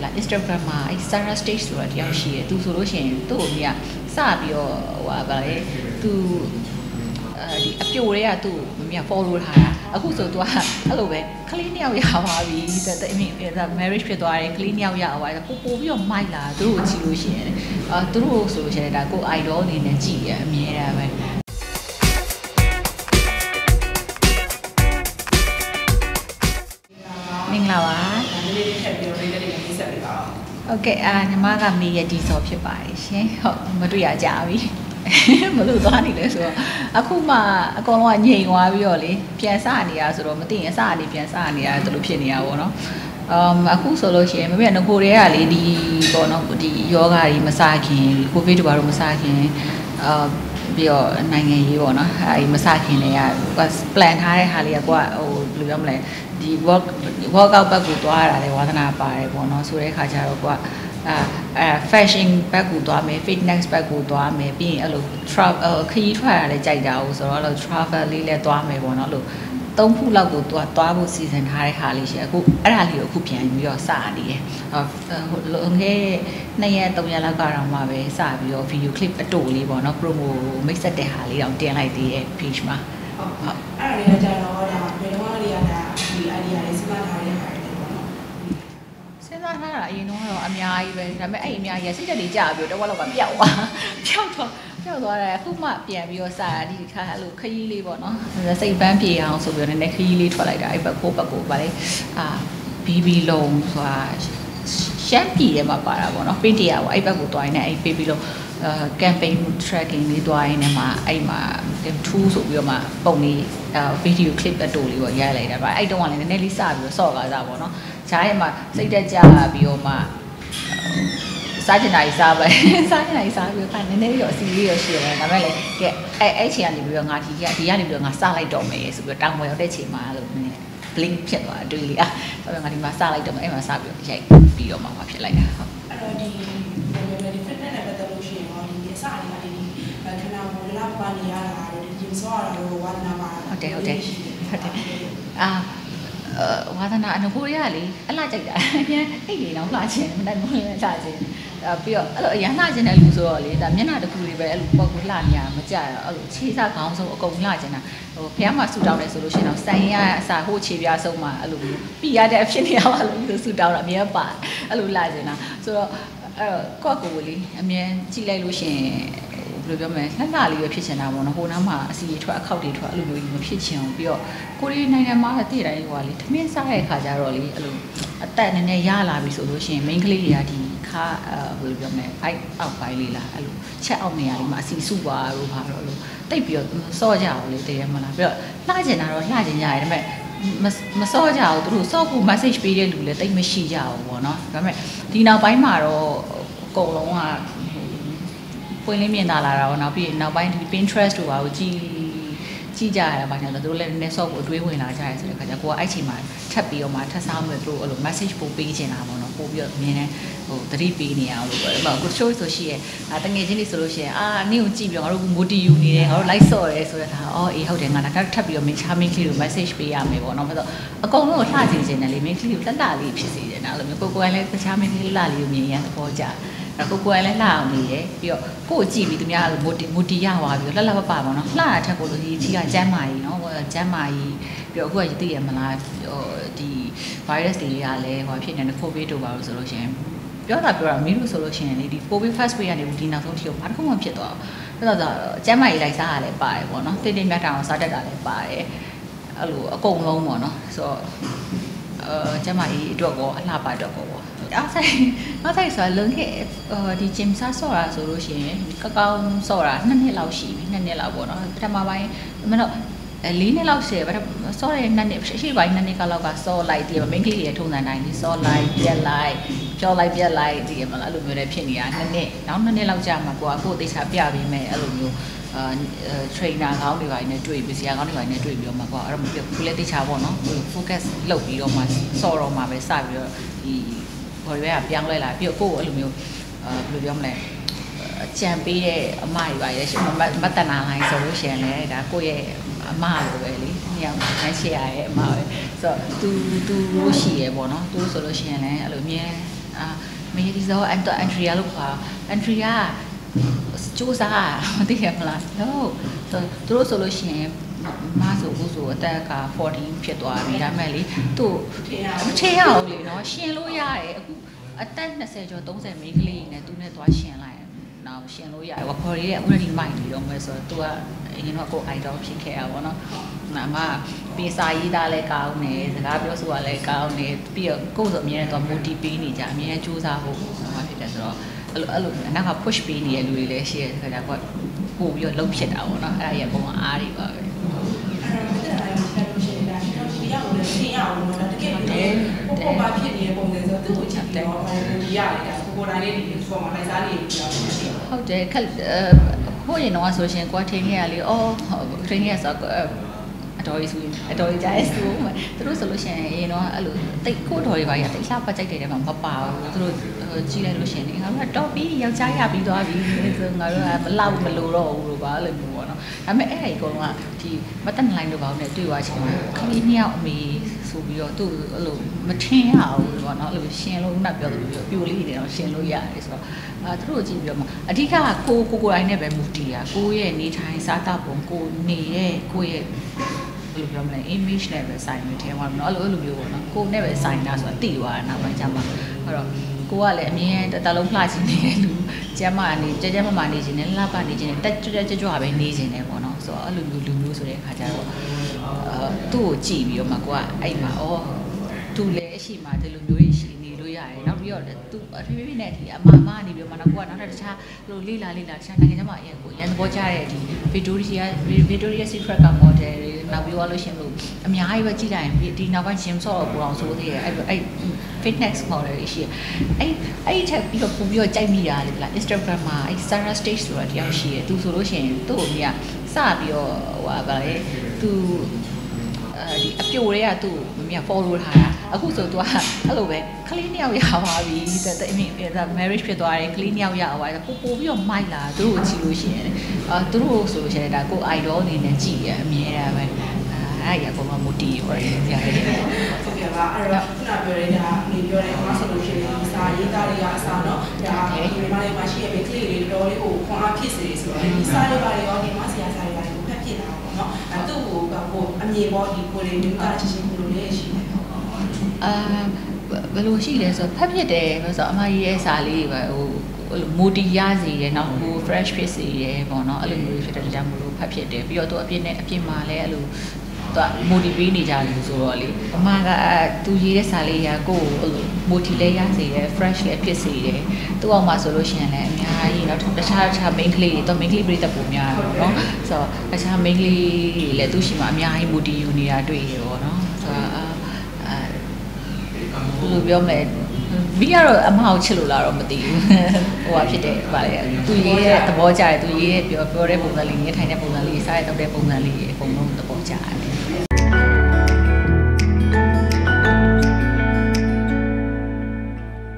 Instagram မှာအဲ့ Sarah Stage ဆိုတာတယောက်ရှိတယ်သူဆိုလို့ရှိရင်သူ့ကိုမြင်စပြီးတော့ဟိုဗာလေသူဒီအပြိုတွေကသူ့ကိုမြင် follow ထားတာအခုဆိုသူကအဲ့လိုပဲကလေးနှစ်ယောက်ရပါပြီဒါ marriage ဖြစ်သွားတယ်ကလေးနှစ်ယောက်ရသွားတယ်ပို့ပြီးတော့မိုက်လာသူတို့ကိုကြည့်လို့ရှိရင်သူတို့ဆိုလို့ရှိရင်ဒါကို idol အနေနဲ့ကြည့်ရအမြဲတမ်းပဲမင်္ဂလာပါโอเคညီမကမေရတီစောဖြစ်ပါတယ်ရှင်ဟုတ်မတွေ့ရကြပြီမလို့သွားနေလဲဆိုတော့အခုမှအကောင်လုံးကငြိမ်သွားပြီးတော့လေပြန်စနေရဆိုတော့မသိရင်စနေပြန်စနေရတယ်လို့ဖြစ်နေရပါဘောเนาะအခုဆိုလို့ရှိရင်မမေငကိုတွေကလေဒီပေါ့เนาะဒီယောဂါကြီးမစခင်ကိုဗစ်တို့ဘာလို့မစခင်ပြီးတော့နိုင်ငံရေးပေါ့เนาะအဲဒီမစခင်လည်းက plan ထားတဲ့ဟာလေးကကိုကဟိုဘယ်လိုပြောမလဲဒီ workout ဘက်ကိုသွားရတာလေဝါသနာပါတယ်ပေါ့เนาะဆိုတဲ့အခါကျတော့ကိုကfashion ဘက်ကိုသွားမယ် fitness ဘက်ကိုသွားမယ်ပြီးရင်အဲ့လို travel ခရီးထွက်ရလဲကြိုက်တာ哦ဆိုတော့အဲ့လို travel လေးလဲသွားမယ်ပေါ့เนาะလို့3ခုလောက်ကိုသွားဖို့စီစဉ်ထားတဲ့ဟာလေးရှိအခုအဲ့ဒါလေးကိုအခုပြန်ပြီးတော့စနေတယ်လွန်ခဲ့2ရက်3ရက်လောက်ကတော့မှပဲစပြီးတော့ video clip အတူလေးပေါ့เนาะ promo မိတ်ဆက်တဲ့ဟာလေးတောင်တင်လိုက်သေးရဲ့ page မှာဟုတ်အဲ့ဒါလေးကကြတော့ဒါဘယ်တော့လေးကဒါဒီ idea လေးစဉ်းစားထားတဲ့ဟာလေးပေါ့နော်စဉ်းစားထားတာအရင်တော့အများကြီးပဲဒါပေမဲ့အဲ့အများကြီးစိတ်တက်တွေကြာပြီးတော့တစ်ဝက်လောက်ကပျောက်သွားတယ်အခုမှပြန်ပြီးတော့စာဒီခါအဲ့လိုခရီးလေးပေါ့နော်စိတ်ပန်းပြေအောင်ဆိုပြီးတော့နည်းနည်းခရီးလေးထွက်လိုက်တာအဲ့ဘက်ကိုဗါလေBB လုံးဆိုတာရှမ်းပြည်ရဲ့မှာပါတာပေါ့နော်ပင်းတရားပေါ့အဲ့ဘက်ကိုတွိုင်းနေအဲ့ BB လုံးcampaign tracking လေးတွိုင်းနေမှာအဲ့မှာ tool ဆိုပြီးတော့မှပုံလေးvideo clip အတူလေးပေါ့ရိုက်လိုက်တာဗျအဲ့တုန်းကလည်းနည်းနည်းလေးစပြီးတော့ဆော့ကားစားပေါ့နော်ဂျားရဲ့မှာစိတ်တက်ကြပြီးတော့မှစားချင်တာကြီးစားပဲစားချင်တာကြီးစားပြီးတော့နည်းနည်းတော့အစီလေးရရှိရတယ်ဒါပေမဲ့လည်းကဲအဲ့ချိန်ကနေပြီးတော့ငါဒီကနေပြီးတော့ငါစလိုက်တော့မယ်ဆိုပြီးတော့တောင်ပေါ်ရောက်တဲ့ချိန်မှာလို့နည်းနည်း blink ဖြစ်သွားအတွေ့လေးဒါပေမဲ့ငါဒီမှာစလိုက်တော့မယ်အဲ့မှာစပြီးတော့ရိုက်ပြီးတော့မှဖြစ်လိုက်တာဟုတ်အဲ့တော့ဒီ fitness နဲ့ပတ်သက်လို့ရှိရင်တော့ဒီအစအနေနဲ့ဒီခဏမိုးလာပါနေရတာတို့ဒီ gym ဆော့ရတာတို့ဝါသနာပါဟုတ်တယ်ဝါသနာအနကိုရလေအလှကြိုက်တာအပြန်အိတ်တွေတော့လှချင်မနိုင်မလို့လှချင်ပြီးတော့အဲ့လိုအရန်လှချင်တဲ့လူဆိုတော့လေဒါမျက်နှာတစ်ခုလေးပဲအဲ့လိုပေါက်ကိုလှနေရမကြရအဲ့လိုခြေစားခေါင်းဆုံးအကုန်လှချင်တာဟိုဖះမှာဆူတောင်းတယ်ဆိုလို့ရှိရင်တော့စိုင်ရအစာဟိုခြေပြားဆုံးမှာအဲ့လိုပြီးရတဲ့အဖြစ်နေရပါလို့ဆူတောင်းတာအမြဲပါအဲ့လိုလှချင်တာဆိုတော့အဲ့တော့ကော့ကိုလေအမြဲကြည့်လိုက်လို့ရှိရင်ဘယ်လိုပြောမလဲလှလှလေးပဲဖြစ်ချင်တာပေါ့နော်ဟိုနားမှာအစီအထွက်အခောက်တွေထွက်အဲ့လိုမျိုးကြီးမဖြစ်ချင်ဘူးပြီးတော့ကိုရီးနိုင်ငံမှာတည်တိုင်းဟိုကလေထမင်းစားတဲ့အခါကျတော့လေအဲ့လိုအသက်နည်းနည်းရလာပြီဆိုလို့ရှိရင် main ကလေးတွေကဒီခါဘယ်လိုပြောမလဲဘိုက်အောက်ပိုင်းလေးလားအဲ့လိုချက်အောက်နေရာလေးမှာအစီစုပါလို့ပါတော့လို့တိတ်ပြီးတော့စော့ကြအောင်လေတည်ရမလားပြီးတော့လှချင်တာတော့လှချင်ကြရတယ်ဒါပေမဲ့မစော့ကြအောင်သူတို့စော့ဖို့ message ပေးတဲ့လူလည်းတိတ်မရှိကြဘူးပေါ့နော်ဒါပေမဲ့ဒီနောက်ပိုင်းမှာတော့အကုန်လုံးကပွင့်လင်းမြင်သာလာတာတော့နောက်ပြီးနောက်ပိုင်းဒီ Pinterest တို့ပါကိုကြည့်ကြရတာပါညာတော့သူတို့လည်းနည်းနည်းဆော့ဖို့အတွေးဝင်လာကြရဲဆိုတဲ့ခါကျကိုကအဲ့ချိန်မှာထပ်ပြီးတော့မှထပ်ဆောင်မယ်သူတို့အဲ့လို message ပို့ပေးချင်တာပေါ့နော်ပို့ပြီးတော့မြင်နေဟိုသတိပေးနေအောင်လို့ပြောတယ်ကို show ဆိုရှိရဲတငယ်ချင်းတွေဆိုလို့ရှိရင်နင့်ကိုကြည့်ပြီးတော့ငါတို့ motive နေတယ်ငါတို့ like ဆော့တယ်ဆိုတဲ့ခါအေးဟုတ်တယ်ငါကထပ်ပြီးတော့ char main ကလေးကို message ပေးရမယ်ပေါ့နော်ဘာလို့အကုန်လုံးကိုလှစီခြင်းတယ်လေ main ကလေးကိုလှလေးဖြစ်စေတယ်နော်အဲ့လိုမျိုးကိုယ်လည်းchar main ကလေးလှလေးကိုမြင်ရသဘောကျကိုယ်လည်းလှအောင်နေရပြီးတော့ကိုယ်ကြည့်ပြီးသူများမိုတီရသွားပြီးတော့လှပါပေါ့နော်လှတာထက်ကိုလို့ဒီကြီးကကျမ်းမာကြီးနော်ကျမ်းမာကြီးပြီးတော့အခုကသိရမလားဒီ virus တွေကလည်းဟိုဖြစ်နေတဲ့ covid တို့ပါလို့ဆိုလို့ရှိရင်ပြောတာမင်းတို့ဆိုလို့ရှိရင်လေဒီ covid first wave ကနေဒီနောက်ဆုံးထိကိုဘာတစ်ခုမှဖြစ်သွားဘူးအဲ့တော့ကျမ်းမာကြီးလိုက်စားရလဲပါတယ်ပေါ့နော်တိတ်မြတ်တာအောင်စားတတ်တာလည်းပါတယ်အဲ့လိုအကုန်လုံးပေါ့နော်ဆိုတော့ကျမ်းမာကြီးအတွက်ကောအလှပါအတွက်ကောပေါ့နောက်ဆိုင်ဆိုလုံခဲ့ဒီ gym ဆော့တာဆိုလို့ရှိရင်ကောင်းဆော့တာ2နှစ်လောက်ရှိပြီ2နှစ်လောက်ပေါ့နော်ပထမပိုင်းမတော့4နှစ်လောက်ရှိတယ်ဆော့တဲ့2နှစ်ရှိပိုင်း2နှစ်ကလောက်ကဆော့လိုက်ဒီ main ကလေးတွေထုံစံတိုင်းဒီဆော့လိုက်ပြက်လိုက်ပြောလိုက်ပြက်လိုက်ဒီမလားအဲ့လိုမျိုးလည်းဖြစ်နေတာ2နှစ်နောက်2နှစ်လောက်ကြာမှာကိုကသေချာပြပေးမယ်အဲ့လိုမျိုးtrainer ကောင်းတွေပါနေတွေ့ပြီးဆရာကောင်းတွေပါနေတွေ့ပြီးတော့မှကိုကအဲ့လိုမျိုးကိုလည်းသေချာပေါ့နော် focus လုပ်ပြီးတော့မှဆော့တော့မှပဲစပြီးတော့ဒီဘော်ရွဲကပြောင်းလဲလာပြီးတော့ကိုယ့်ကိုအဲ့လိုမျိုးဘယ်လိုပြောမလဲကြံပေးတဲ့အမတွေပါရဲ့ရှင်မတနာလိုင်းဆိုလို့ရှိရင်လည်းဒါကိုယ့်ရဲ့အမလိုပဲလေနှစ်ယောက်နှိုင်းရှယ်ရရဲ့အမပဲဆိုတော့သူရှိရပေါ့နော်သူဆိုလို့ရှိရင်လည်းအဲ့လိုမြဲမင်းဒီဇောအန်ထရီယာလို့ခေါ်အန်ထရီယာစူးစားမသိရမလားတော့သူတို့ဆိုလို့ရှိရင်မဆိုဘူးဆိုအသက်က14ဖြစ်သွားပြီဒါမဲ့လေသူ့မထင်ရအောင်လေနော်ရှင်လို့ရတယ်အခုအသက်20ကျော်30မိန်းကလေးနဲ့သူနဲ့သွားရှင်လိုက်နောက်ရှင်လို့ရတယ်ခေါ်ရတဲ့ already mind ပြီးတော့မယ်ဆိုတော့သူကအရင်တော့ကို idol ဖြစ်ခဲ့ရပါတော့နော်မပေစာရေးသားလဲကောင်းတယ်စကားပြောဆိုတာလဲကောင်းတယ်ပြီးတော့ကိုယ်ဆိုအမြဲတမ်း motivate ပေးနေကြအမြဲစူးစမ်းဖို့ဖြစ်တယ်ဆိုတော့အဲ့လိုနောက်က push ပေးနေတဲ့လူတွေလည်းရှိတဲ့ခါကျတော့ပို့ပြီးတော့လှုပ်ဖြစ်တာပေါ့နော်အဲ့ဒါရဲ့ပုံအားတွေပါပဲအဲ့တော့ဒီရောက်လို့ရှင်းရအောင်တော့တကယ်ကိုဘာဖြစ်နေတဲ့ပုံစံဆိုသူ့ကိုချက်ပြီးတော့ဒီရတယ်ကိုတိုင်းလေးဒီပေါ်မှာလိုက်စားနေပြီးတော့ဟုတ်တယ်ဟိုရင်တော့ဆိုရှင်ကွာထင်းခဲ့ရလေအော်ထင်းခဲ့ဆိုအတော်ကြီးကြားရဲဆိုသူတို့ဆိုလို့ရှိရင်ရင်တော့အဲ့လိုတိတ်ကိုတော်တွေပါရတိတ်လှပကြိုက်တယ်မှာမပါဘူးသူတို့ကြည့်လိုက်လို့ရှိရင်ငါတို့ကတော့ပြီးယောက်ျားရပြီးသွားပြီဆိုငါတို့ကမလောက်မလို့တော့ဘူးလို့ပါလို့ပြောပေါ့နော်ဒါပေမဲ့အဲ့ဒီကောင်ကဒီမတက်နိုင်လို့ပါဘူးနဲ့တွေ့သွားချင်းခလေးနှစ်ယောက်အမေဆိုပြီးတော့သူ့အဲ့လိုမထင်ရဘူးပေါ့နော်အဲ့လိုရှင်လို့မှပြောလို့ပြိုလေးနေတော့ရှင်လို့ရတယ်ဆိုတော့သူတို့ကြည့်ပြီးတော့မှအဓိကကိုတိုင်းနဲ့ပဲမူတည်တာကိုရဲ့နေထိုင်စားသောက်ပုံကိုနေတဲ့ကိုရဲ့ဘယ်လိုပြောမလဲ image နဲ့ပဲဆိုင်နေတယ်ဟောနော်အဲ့လိုမျိုးပေါ့နော်ကိုနဲ့ပဲဆိုင်တာဆိုတာတိသွားတာနောက်ပိုင်းကျမှအဲ့တော့ကိုကလည်းအမြင်တလုံးလှချင်နေတဲ့လူကျမကနေကြမနေခြင်းနဲ့လှပနေခြင်းနဲ့တက်ကြွပဲနေခြင်းနဲ့ပေါ့နော်ဆိုတော့အဲ့လိုမျိုးလူမျိုးဆိုတဲ့အခါကျတော့သူ့ကိုကြည့်ပြီးတော့မှကိုကအဲ့မှာသူလည်းအရှိမှဒီလိုမျိုးတွေရှိနေလို့ရတယ်နောက်ပြီးတော့သူအဖေဖေနဲ့ဒီအမနေပြီးတော့မှကိုကနောက်ထပ်တခြားလိုလေးလာတခြားနိုင်ငံခြားမှာအဲ့ကိုရန်သဘောကျတဲ့ဒီ Victoria Secret က model တွေနောက်ပြီးတော့လို့ရှင်လို့အများကြီးပဲကြည့်လိုက်ရင်ဒီနောက်ပိုင်း gym ဆော့တော့ပူအောင်ဆိုသေးတယ်အဲ့ fitness model တွေရှိတယ်အဲ့ထက်ပြီးတော့ပို့ပြီးတော့ကြိုက်မိတာလေလား Instagram မှာအဲ့ Sarah Stage ဆိုတာတယောက်ရှိတယ်သူဆိုလို့ရှိရင်သူ့ကိုမြင်စပြီးတော့ဟိုဗာလေသူဒီအပြိုတွေကသူ့ကိုမြင် follow ထားတာအခုဆိုသူကအဲ့လိုပဲကလေးနှစ်ယောက်ရပါပြီတဲ့အမေmarriage ဖြစ်သွားတယ်ကလေးနှစ်ယောက်ရသွားတယ်ပို့ပြီးတော့မိုက်လာသူတို့ကိုကြည့်လို့ရှိရင်သူတို့ဆိုလို့ရှိရင်ဒါကို idol အနေနဲ့ကြည့်ရအမြဲတမ်းပဲအဲ့ရကောင်မတီးရောရတယ်ကြာတယ်ဟုတ်ကဲ့ပါအဲ့တော့ခုနပြောတဲ့ဒါနေပြောတဲ့အမဆိုလို့ရှိရင်ဒီစာရေးသားတွေကအစားတော့ဒါဒီမှာလေးမှာရှိရတဲ့ကလေးတွေတော်လေးကိုခွန်အားဖြစ်စေဆိုတော့ဒီစာတွေပါတွေရောဒီမှာဆရာစာတွေပါကိုဖက်ဖြစ်တာပေါ့နော်အဲ့သူ့ကိုအမြင်ပေါ်ဒီကိုလေးမျိုးကချင်းချင်းကိုလေးရှိတယ်ဘယ်လိုရှိလဲဆိုဖက်ဖြစ်တယ်ဆိုတော့အမကြီးရဲ့စာလေးပဲဟိုမိုတီရစီရယ်နောက်ဟို fresh ဖြစ်စီရယ်ပေါ့နော်အဲ့လိုမျိုးဖြစ်တဲ့ကြောင့်မလို့ဖက်ဖြစ်တယ်ပြီးတော့သူအပြစ်မှာလည်းအဲ့လိုသူ motivate နေကြတယ်ဆိုတော့လေအမကသူရေးတဲ့စာလေးကကိုယ်အဲ့လို motivate လည်းရစီရယ် fresh လည်းဖြစ်စီရယ်သူ့အောင်မှာဆိုလို့ရှိရင်လည်းအများကြီးနောက်တခြား main ကလေးတွေတော့ main ကလေးပြည့်တဲ့ပုံများတယ်ပေါ့နော်ဆိုတော့တခြား main ကလေးတွေလည်းသူ့ရှိမှာအများကြီး motivate ယူနေတာတွေ့ရပေါ့နော်ဆိုတော့ဘယ်လိုပြောမလဲမိကတော့အမအောင်ချစ်လို့လာတော့မသိဘူးဟိုဟာဖြစ်တယ်ဗါလေသူရေးတဲ့သဘောကျတယ်သူရေးတဲ့ပြောတဲ့ပုံစံလေးနေထိုင်တဲ့ပုံစံလေးစားတဲ့တောက်တဲ့ပုံစံလေးအကုန်လုံးသဘောကျတယ်